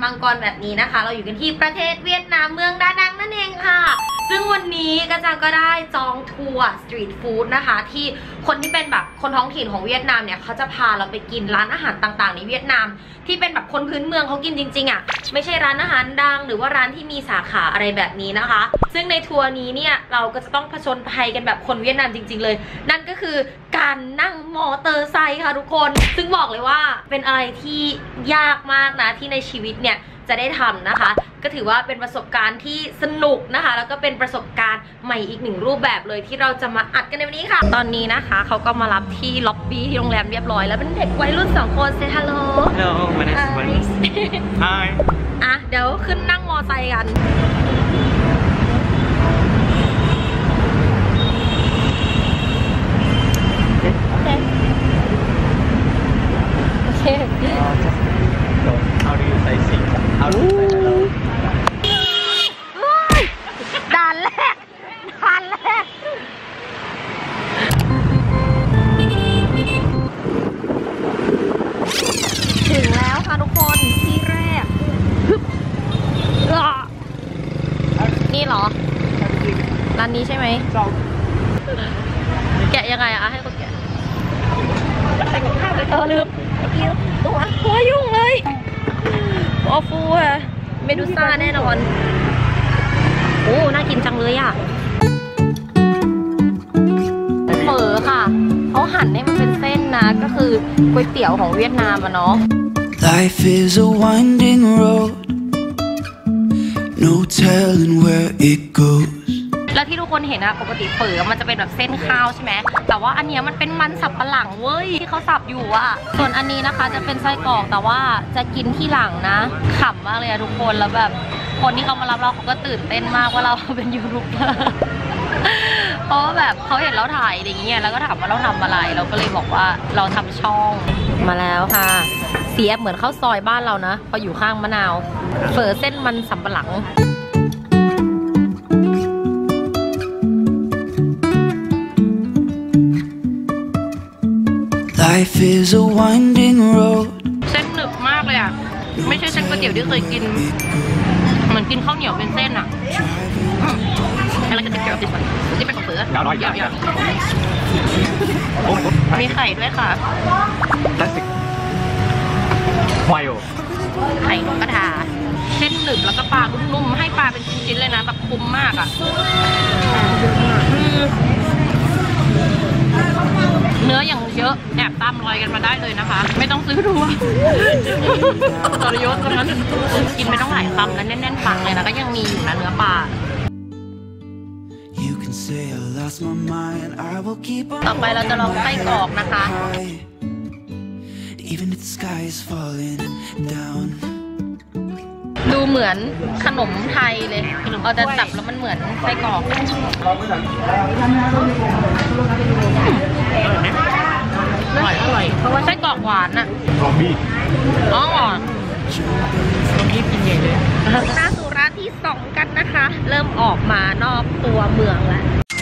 มังกรแบบนี้นะคะเราอยู่กันที่ประเทศเวียดนามเมืองดานังนั่นเองค่ะซึ่งวันนี้กระจังก็ได้จองทัวร์สตรีทฟู้ดนะคะที่คนที่เป็นแบบคนท้องถิ่นของเวียดนามเนี่ยเขาจะพาเราไปกินร้านอาหารต่างๆในเวียดนามที่เป็นแบบคนพื้นเมืองเขากินจริงๆอ่ะไม่ใช่ร้านอาหารดังหรือว่าร้านที่มีสาขาอะไรแบบนี้นะคะซึ่งในทัวร์นี้เนี่ยเราก็จะต้องผจญภัยกันแบบคนเวียดนามจริงๆเลยนั่นก็คือการนั่งมอเตอร์ไซค์ค่ะทุกคนซึ่งบอกเลยว่าเป็นอะไรที่ยากมากนะที่ในชีวิตเนี่ยจะได้ทำนะคะก็ถือว่าเป็นประสบการณ์ที่สนุกนะคะแล้วก็เป็นประสบการณ์ใหม่อีกหนึ่งรูปแบบเลยที่เราจะมาอัดกันในวันนี้ค่ะตอนนี้นะคะเขาก็มารับที่ล็อบบี้ที่โรงแรมเรียบร้อยแล้วเป็นเด็กวัยรุ่น2คนเซฮัลโหล Hello my name is Hi อ่ะเดี๋ยวขึ้นนั่งมอไซค์กันโอเค How do you say sing? How do you say hello? ด่านแรกถึงแล้วค่ะทุกคนที่แรกนี่เหรอร้านนี้ใช่ไหมแกะยังไงอะให้คนแกะลืมตัวยุ่งเลยออฟูอะเมดูซ่าแน่นอนโอ้น่ากินจังเลยอะเฝอค่ะเขาหั่นให้มันเป็นเส้นนะก็คือก๋วยเตี๋ยวของเวียดนามอะเนาะ Life is a winding road No telling where it goes แล้วที่ทุกคนเห็นอะปกติเฝอมันจะเป็นแบบเส้นข้าวใช่ไหมแต่ว่าอันเนี้ยมันเป็นมันสับปะหลังเว้ยที่เขาสับอยู่อะส่วนอันนี้นะคะจะเป็นไส้กรอกแต่ว่าจะกินที่หลังนะขำมากเลยอะทุกคนแล้วแบบคนที่เขามารับเราเขาก็ตื่นเต้นมากว่าเราเป็นยูทูบเบอร์เพราะว่าแบบเขาเห็นเราถ่ายอย่างเงี้ยแล้วก็ถามว่าเราทำอะไรเราก็เลยบอกว่าเราทำช่องมาแล้วค่ะเสียเหมือนข้าวซอยบ้านเรานะพออยู่ข้างมะนาวเฝอเส้นมันสับปะหลัง Life is a winding road เส้นหนึบมากเลยอ่ะไม่ใช่เส้นก๋วยเตี๋ยวที่เคยกินเหมือนกินข้าวเหนียวเป็นเส้นอ่ะอะไรก็ติดเกี่ยวติดมันที่เป็นของเสือมีไข่ด้วยค่ะ Plastic Why ไข่นกกระทาเส้นหนึบแล้วก็ปลานุ่มๆให้ปลาเป็นชิ้นๆเลยนะแบบคุ้มมากอ่ะเนื้ออย่างเยอะแอบตามรอยกันมาได้เลยนะคะไม่ต้องซื้อทัวร์ตรยศตรงนั้นกินไปต้องหลายคำแล้วแน่นๆปากเลยนะก็ยังมีอยู่นะเนื้อปลาต่อไปเราจะลองไส้กรอกนะคะดูเหมือนขนมไทยเลยเราจะจับแล้วมันเหมือนไส้กรอกอร่อยเพราะว่าไส้กรอกหวานอะอ๋อกินใหญ่เลยหน้าสู่ร้านที่2กันนะคะเริ่มออกมานอกตัวเมืองแล้ว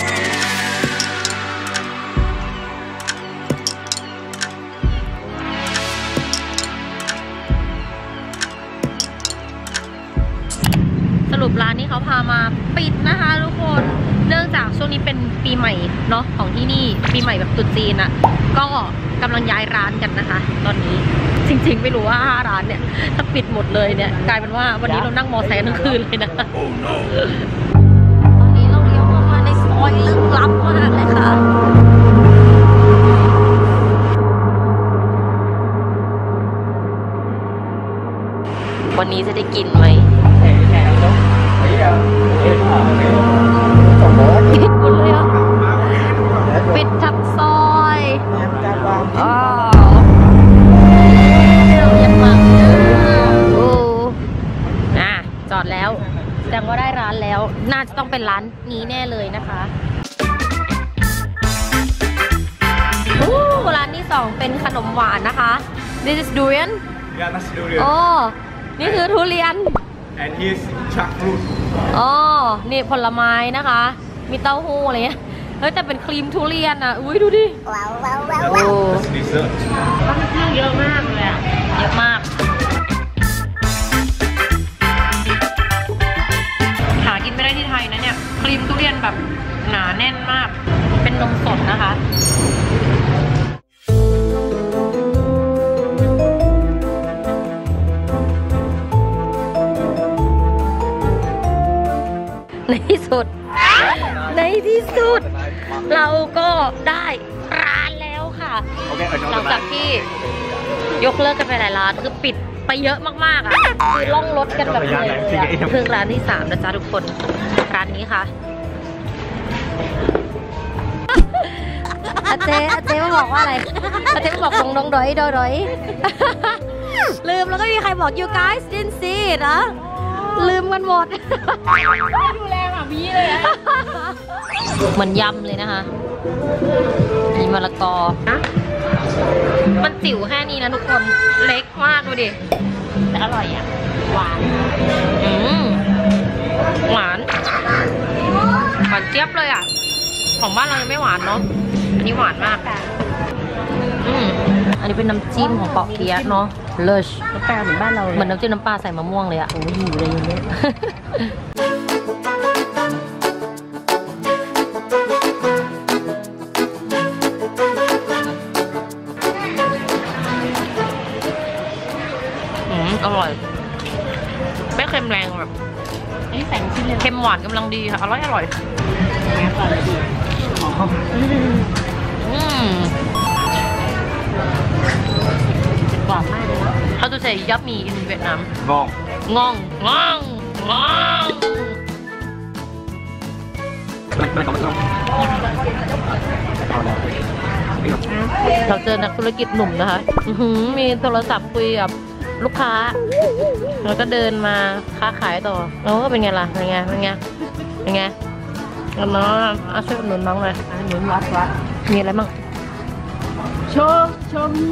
สรุปร้านนี้เขาพามาปิดนะคะทุกคนเนื่องจากช่วงนี้เป็นปีใหม่เนาะของที่นี่ปีใหม่แบบตรุษจีนอะก็กำลังย้ายร้านกันนะคะตอนนี้จริงๆไม่รู้ว่า5ร้านเนี่ยถ้าปิดหมดเลยเนี่ยกลายเป็นว่าวันนี้เรานั่งมอไซค์ทั้งคืนเลยนะตอนนี้เราเลี้ยวเข้ามาในซอยลึกลับมากเลยค่ะวันนี้จะได้กินไหมปิดหมดเลยอ่ะปิดทับซอยอ๋อยังมังโอ้น่ะจอดแล้วแสดงว่าได้ร้านแล้วน่าจะต้องเป็นร้านนี้แน่เลยนะคะร้านที่2เป็นขนมหวานนะคะ This is durian Yeah, that's durian โอ้นี่คือทุเรียน And here's jackfruit อ๋อนี่ผลไม้นะคะมีเต้าหู้อะไรเงี้ยเฮ้ยแต่เป็นครีมทุเรียนอ่ะอุ้ยดูดิโอ้ That's dessert ค่อนข้างเยอะมากเลยอ่ะเยอะมากในที่สุด เราก็ได้ร้านแล้วค่ะ หลังจากที่ยกเลิกกันไปหลายร้านคือปิดไปเยอะมากๆอ่ะคือล่องรถกันแบบเหนื่อยเลยอะถึงร้านที่3นะจ๊ะทุกคนร้านนี้ค่ะอาเจ๊มาบอกว่าอะไรอาเจ๊มาบอกดองดอยลืมแล้วก็มีใครบอก you guys didn't see it นะลืมกันหมดดูแลแบบนี้เลยอะเหมือนยำเลยนะคะมีมะละกอมันจิ๋วแค่นี้นะทุกคนเล็กมากดูดิแต่อร่อยอ่ะหวานหวานเจี๊ยบเลยอ่ะของบ้านเรายังไม่หวานเนาะอันนี้หวานมากอันนี้เป็นน้ำจิ้มของเปาะเปี๊ยะเนาะเลิศน้ำปลาเหมือนบ้านเราเหมือนน้ำจิ้มน้ำปลาใส่มะม่วงเลยอ่ะโอ้ยหิวเลยอย่างนี้อร่อยไม่เค็มแรงแบบนี่แต่งชิ้นเลยเค็มหวานกำลังดีค่ะอร่อยหวานมากเลยนะเขาจะใส่ยับมีinเวียดนามงองเราเจอนักธุรกิจหนุ่มนะคะมีโทรศัพท์คุยกับลูกค้าแล้วก็เดินมาค้าขายต่อแล้วก็เป็นไงล่ะเป็นไงน้องเอาช่วยหนุนน้องเลยหนุนวัดมีอะไรบ้างโชว์มี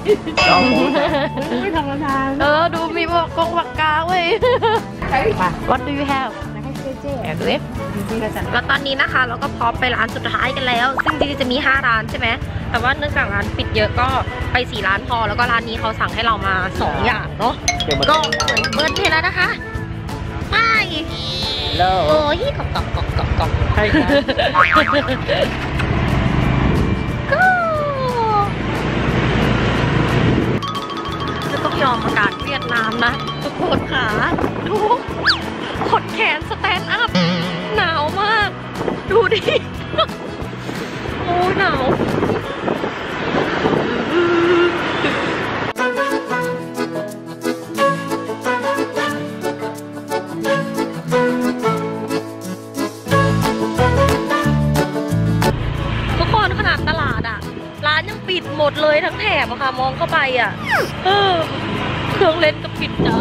ไม่ธรรมดาดูมีบอกกงปากกาเว้ย What do you have แอบดูแล้วตอนนี้นะคะเราก็พร้อมไปร้านสุดท้ายกันแล้วซึ่งจริงๆจะมี5ร้านใช่ไหมแต่ว่าเนื่องจากร้านปิดเยอะก็ไป4ร้านพอแล้วก็ร้านนี้เขาสั่งให้เรามา2อย่างเนาะก็เปิดเพลงแล้วนะคะไปโอ้ยกอกใช่ครับจะต้องยอมอากาศเวียดนามนะทุกคนค่ะดูขดแขนสแตนด์อัพหนาวมากดูดิโอ้หนาวทุกคนขนาดตลาดอ่ะร้านยังปิดหมดเลยทั้งแถบอะค่ะมองเข้าไปอ่ะเครื่องเล่นก็ปิดจ้า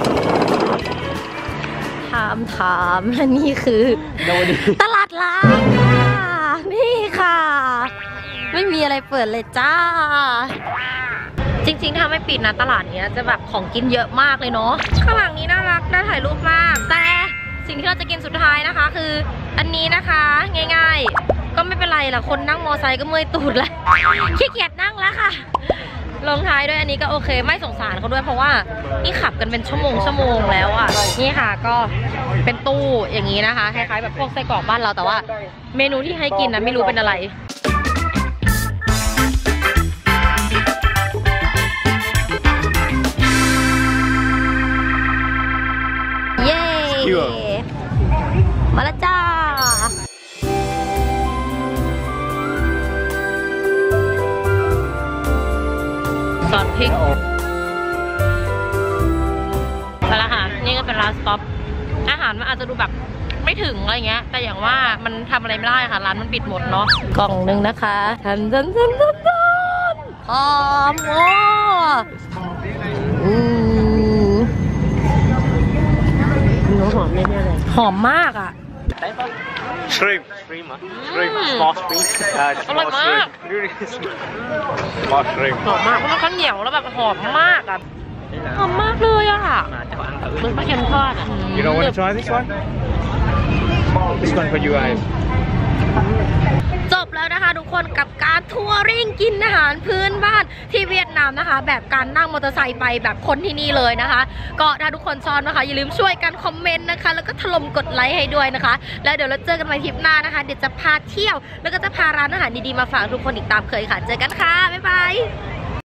ถามและนี่คือตลาดล้างนี่ค่ะไม่มีอะไรเปิดเลยจ้าจริงๆถ้าไม่ปิดนะตลาดเนี้ยจะแบบของกินเยอะมากเลยเนาะข้างหลังนี้น่ารักน่าถ่ายรูปมากแต่สิ่งที่เราจะกินสุดท้ายนะคะคืออันนี้นะคะง่ายๆก็ไม่เป็นไรล่ะคนนั่งมอไซค์ก็เมื่อยตูดแล้วขี้เกียจนั่งแล้วค่ะลงท้ายด้วยอันนี้ก็โอเคไม่สงสารเขาด้วยเพราะว่านี่ขับกันเป็นชั่วโมงแล้วอ่ะนี่ค่ะก็เป็นตู้อย่างนี้นะคะคล้ายๆแบบพวกไส้กรอกบ้านเราแต่ว่าเมนูที่ให้กินนะไม่รู้เป็นอะไรเย้มาแล้วจ้าซอสพริกไปแล้วค่ะนี่ก็เป็นร้านสต็อปอาหารมันอาจจะดูแบบไม่ถึงอะไรเงี้ยแต่อย่างว่ามันทำอะไรไม่ได้ค่ะร้านมันปิดหมดเนาะกล่องนึงนะคะทันหอมโอ้หอมแน่ๆเลยหอมมากอ่ะ shrimp small shrimp อร่อยมาก small shrimp หอมมากเพราะมันข้าวเหนียวแล้วแบบหอมมากอ่ะหอมมากเลยอ่ะมันปลาเค็มทอดอ่ะ You don't want to try this one? This one for you guys จบแล้วนะคะทุกคนกับการทัวริ่งกินอาหารพื้นบ้านที่เวียดนามนะคะแบบการนั่งมอเตอร์ไซค์ไปแบบคนที่นี่เลยนะคะก็ถ้าทุกคนชอบนะคะอย่าลืมช่วยกันคอมเมนต์นะคะแล้วก็ถล่มกดไลค์ให้ด้วยนะคะแล้วเดี๋ยวเราเจอกันใหม่ทริปหน้านะคะเดี๋ยวจะพาเที่ยวแล้วก็จะพาร้านอาหารดีๆมาฝากทุกคนอีกตามเคยค่ะเจอกันค่ะบ๊ายบาย